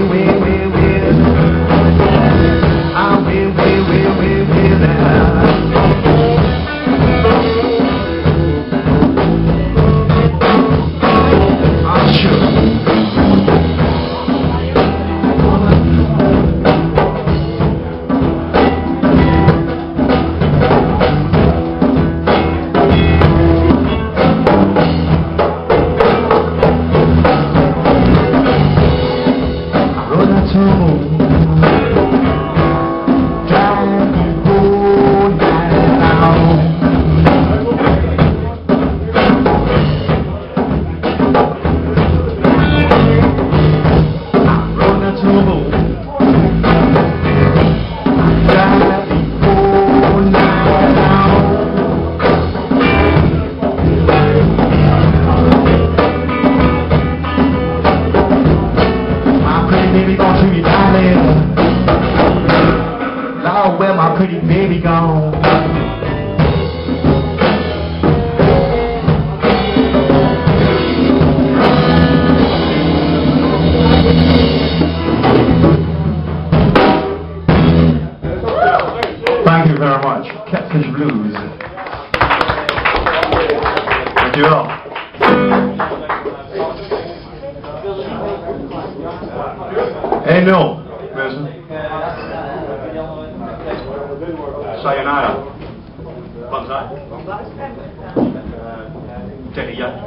Thank you very much. Catfish Blues. Dankjewel. Nul, mensen. Sayonara. Banzai. Tegen jij.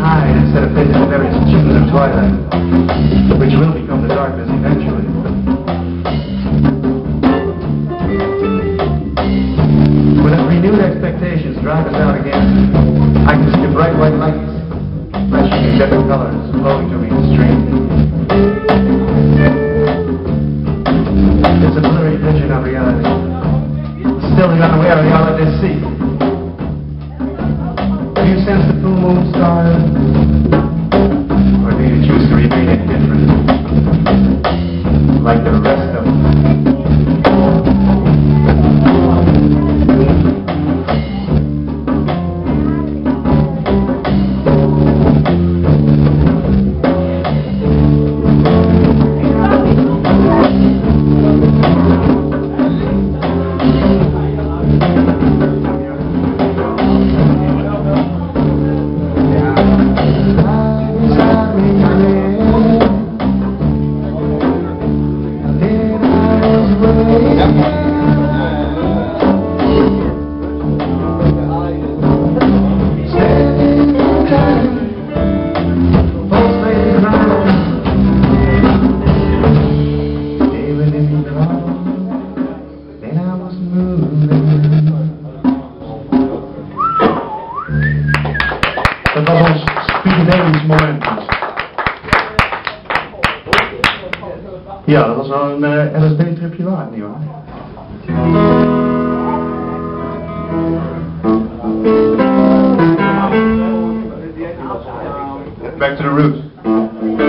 hide instead of face the very children of twilight, which will become the darkness eventually. With renewed expectations drive us out again, I can see the bright white lights flashing in different colors flowing to me in the stream. It's a blurry vision of reality, still unaware of the all that they see. Do you sense the full moon stars, or do you choose to remain indifferent, like the rest of them? Dat was ons Spiegedelingsmoment. Ja, dat was wel een LSD-tripje waard, nietwaar? Back to the roots.